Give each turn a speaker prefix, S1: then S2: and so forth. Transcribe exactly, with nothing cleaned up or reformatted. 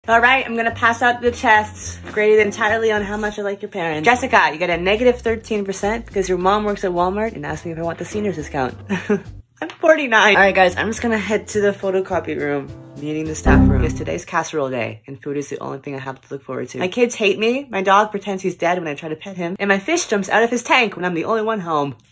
S1: All right, I'm gonna pass out the tests, graded entirely on how much I like your parents. Jessica, you got a negative thirteen percent because your mom works at Walmart and asked me if I want the seniors discount. I'm forty-nine. All right, guys, I'm just gonna head to the photocopy room, meeting the staff room. Because today's casserole day, and food is the only thing I have to look forward to. My kids hate me. My dog pretends he's dead when I try to pet him, and my fish jumps out of his tank when I'm the only one home.